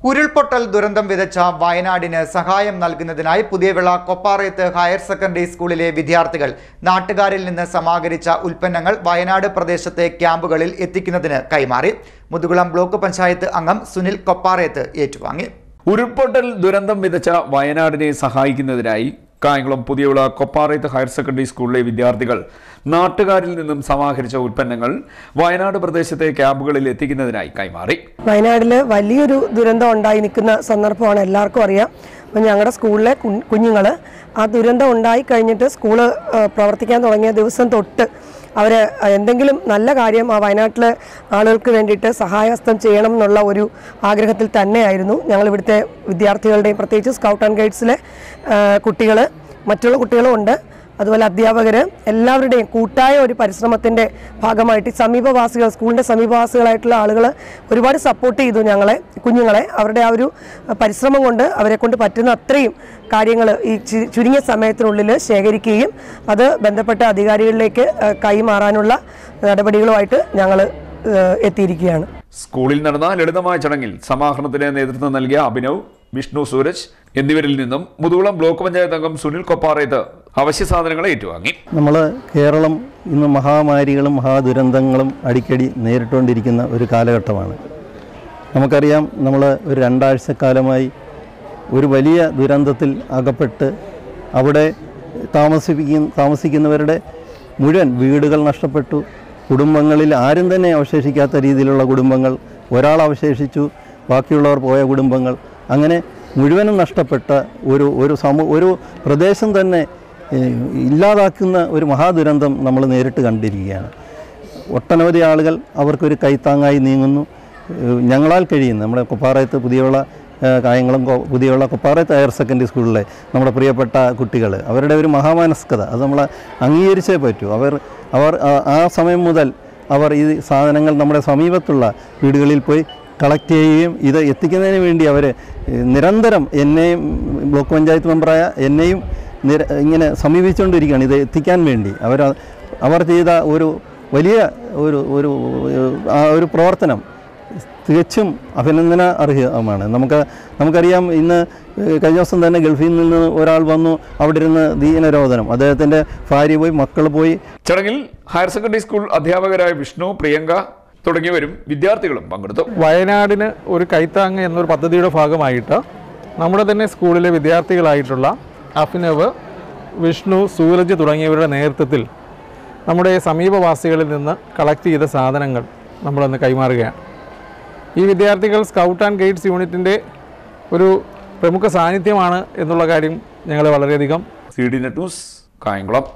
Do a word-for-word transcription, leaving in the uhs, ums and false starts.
ഉരുൾപൊട്ടൽ ദുരന്തം വിതച്ച വയനാടിന് സഹായം നൽകുന്നതിനായി പുതിയവിള കൊപ്പാറയത്ത് ഹയർ സെക്കൻഡറി സ്കൂളിലെ വിദ്യാർത്ഥികൾ നാട്ടുകാരിൽ നിന്ന് സമാഹരിച്ച ഉൽപ്പന്നങ്ങൾ വയനാട് പ്രദേശത്തെ ക്യാമ്പുകളിൽ എത്തിക്കുന്നതിന് കൈമാറി. മുതുകുളം ബ്ലോക്ക് പഞ്ചായത്ത് അംഗം സുനിൽ കൊപ്പാറയത്ത് ഏറ്റുവാങ്ങി. ഉരുൾപൊട്ടൽ ദുരന്തം വിതച്ച വയനാടിനെ സഹായിക്കുന്നതിനായി കായംകുളം പുതിയവിള കൊപ്പാറയത്ത് ഹയർ സെക്കൻഡറി സ്കൂളിലെ വിദ്യാർത്ഥികൾ നാട്ടുകാരിൽ നിന്നും സമാഹരിച്ച ഉൽപ്പന്നങ്ങൾ വയനാട് പ്രദേശത്തെ ക്യാമ്പുകളിൽ എത്തിക്കുന്നതിനായി കൈമാറി. വയനാട്ടിൽ വലിയൊരു ദുരന്തം ഉണ്ടായി നിൽക്കുന്ന സന്ദർഭമാണ്, എല്ലാവർക്കും അറിയാം. അപ്പം ഞങ്ങളുടെ സ്കൂളിലെ കുഞ്ഞുങ്ങൾ ആ ദുരന്തം ഉണ്ടായി കഴിഞ്ഞിട്ട് സ്കൂള് പ്രവർത്തിക്കാൻ തുടങ്ങിയ ദിവസം തൊട്ട് അവർ എന്തെങ്കിലും നല്ല കാര്യം ആ വയനാട്ടിലെ ആളുകൾക്ക് വേണ്ടിയിട്ട് സഹായഹസ്തം ചെയ്യണം എന്നുള്ള ഒരു ആഗ്രഹത്തിൽ തന്നെയായിരുന്നു ഞങ്ങൾ ഇവിടുത്തെ വിദ്യാർത്ഥികളുടെയും പ്രത്യേകിച്ച് സ്കൗട്ട് ആൻഡ് ഗൈഡ്സിലെ കുട്ടികൾ, മറ്റുള്ള കുട്ടികളും ഉണ്ട്, അതുപോലെ അധ്യാപകർ എല്ലാവരുടെയും കൂട്ടായ ഒരു പരിശ്രമത്തിൻ്റെ ഭാഗമായിട്ട് സമീപവാസികൾ സ്കൂളിൻ്റെ സമീപവാസികളായിട്ടുള്ള ആളുകൾ ഒരുപാട് സപ്പോർട്ട് ചെയ്തു ഞങ്ങളെ കുഞ്ഞുങ്ങളെ. അവരുടെ ആ ഒരു പരിശ്രമം കൊണ്ട് അവരെ കൊണ്ട് പറ്റുന്ന അത്രയും കാര്യങ്ങൾ ഈ ചുരുങ്ങിയ സമയത്തിനുള്ളിൽ ശേഖരിക്കുകയും അത് ബന്ധപ്പെട്ട അധികാരികളിലേക്ക് കൈമാറാനുള്ള നടപടികളുമായിട്ട് ഞങ്ങൾ എത്തിയിരിക്കുകയാണ്. സ്കൂളിൽ നടന്ന ലളിതമായ ചടങ്ങിൽ സമാഹരണത്തിന് നേതൃത്വം നൽകിയ അഭിനവ്, വിഷ്ണു, സൂരജ് എന്നിവരിൽ നിന്നും മുതുകുളം ബ്ലോക്ക് പഞ്ചായത്ത് അംഗം സുനിൽ കൊപ്പാറയത്ത് അവശ്യ സാധനങ്ങൾ ഏറ്റുവാങ്ങി. നമ്മൾ കേരളം ഇന്ന് മഹാമാരികളും മഹാദുരന്തങ്ങളും അടിക്കടി നേരിട്ടുകൊണ്ടിരിക്കുന്ന ഒരു കാലഘട്ടമാണ്. നമുക്കറിയാം, നമ്മൾ ഒരു രണ്ടാഴ്ചക്കാലമായി ഒരു വലിയ ദുരന്തത്തിൽ അകപ്പെട്ട് അവിടെ താമസിപ്പിക്കുന്ന താമസിക്കുന്നവരുടെ മുഴുവൻ വീടുകൾ നഷ്ടപ്പെട്ടു. കുടുംബങ്ങളിൽ ആരും തന്നെ അവശേഷിക്കാത്ത രീതിയിലുള്ള കുടുംബങ്ങൾ, ഒരാൾ അവശേഷിച്ചു, ബാക്കിയുള്ളവർ പോയ കുടുംബങ്ങൾ, അങ്ങനെ മുഴുവനും നഷ്ടപ്പെട്ട ഒരു ഒരു സമൂ ഒരു പ്രദേശം തന്നെ ഇല്ലാതാക്കുന്ന ഒരു മഹാദുരന്തം നമ്മൾ നേരിട്ട് കണ്ടിരിക്കുകയാണ്. ഒട്ടനവധി ആളുകൾ അവർക്കൊരു കൈത്താങ്ങായി നീങ്ങുന്നു. ഞങ്ങളാൽ കഴിയുന്ന നമ്മുടെ കൊപ്പാറയത്ത് പുതിയവിള കായംകുളം പുതിയവിള കൊപ്പാറയത്ത് ഹയർ സെക്കൻഡറി സ്കൂളിലെ നമ്മുടെ പ്രിയപ്പെട്ട കുട്ടികൾ, അവരുടെ ഒരു മഹാമാനസ്കത അത് നമ്മൾ അംഗീകരിച്ചേ പറ്റൂ. അവർ അവർ ആ സമയം മുതൽ അവർ ഈ സാധനങ്ങൾ നമ്മുടെ സമീപത്തുള്ള വീടുകളിൽ പോയി കളക്ട് ചെയ്യുകയും ഇത് എത്തിക്കുന്നതിന് വേണ്ടി അവർ നിരന്തരം എന്നെയും ബ്ലോക്ക് പഞ്ചായത്ത് മെമ്പറായ എന്നെയും നിര ഇങ്ങനെ സമീപിച്ചുകൊണ്ടിരിക്കുകയാണ് ഇത് എത്തിക്കാൻ വേണ്ടി. അവർ അവർ ചെയ്ത ഒരു വലിയ ഒരു ഒരു ആ ഒരു പ്രവർത്തനം തികച്ചും അഭിനന്ദന അർഹമാണ്. നമുക്ക് നമുക്കറിയാം, ഇന്ന് കഴിഞ്ഞ ദിവസം തന്നെ ഗൾഫിൽ നിന്ന് ഒരാൾ വന്നു, അവിടെ ഇരുന്ന് ദീനരോധനം, അദ്ദേഹത്തിൻ്റെ ഭാര്യ പോയി, മക്കൾ പോയി. ചടങ്ങിൽ ഹയർ സെക്കൻഡറി സ്കൂൾ അധ്യാപകരായ വിഷ്ണു, പ്രിയങ്ക തുടങ്ങിയവരും വിദ്യാർത്ഥികളും പങ്കെടുത്തു. വയനാടിന് ഒരു കൈത്താങ്ങ് എന്നൊരു പദ്ധതിയുടെ ഭാഗമായിട്ട് നമ്മുടെ തന്നെ സ്കൂളിലെ വിദ്യാർത്ഥികളായിട്ടുള്ള അഭിനവ്, വിഷ്ണു, സൂരജ് തുടങ്ങിയവരുടെ നേതൃത്വത്തിൽ നമ്മുടെ സമീപവാസികളിൽ നിന്ന് കളക്ട് ചെയ്ത സാധനങ്ങൾ നമ്മളന്ന് കൈമാറുകയാണ്. ഈ വിദ്യാർത്ഥികൾ സ്കൗട്ട് ആൻഡ് ഗൈഡ്സ് യൂണിറ്റിൻ്റെ ഒരു പ്രമുഖ സാന്നിധ്യമാണ് എന്നുള്ള കാര്യം ഞങ്ങൾ വളരെയധികം C D net news Kayamkulam.